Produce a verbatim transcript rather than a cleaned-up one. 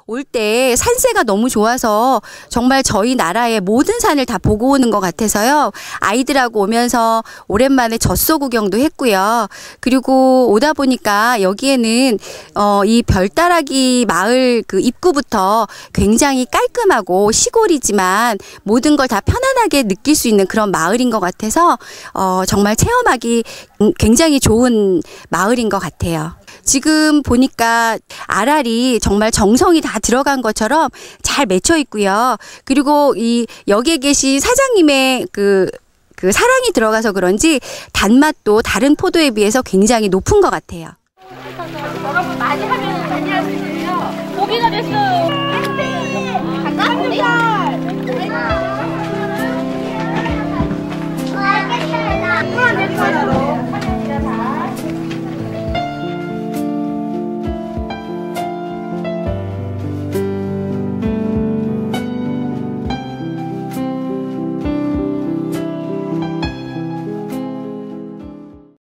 올 때 산세가 너무 좋아서 정말 저희 나라의 모든 산을 다 보고 오는 것 같아서요. 아이들하고 오면서 오랜만에 젖소 구경도 했고요. 그리고 오다 보니까 여기에는 어, 이 별따라기 마을 그 입구부터 굉장히 깔끔하고 시골이지만 모든 걸 다 편안하게 느낄 수 있는 그런 마을인 것 같아서 어, 정말 체험하기 굉장히 좋은 마을인 것 같아요. 지금 보니까 알알이 정말 정성이 다 들어간 것처럼 잘 맺혀 있고요. 그리고 이 여기에 계신 사장님의 그, 그 사랑이 들어가서 그런지 단맛도 다른 포도에 비해서 굉장히 높은 것 같아요. 여러분 많이 하면 많이 할 수 있어요. 고기가 됐어요. 갈까?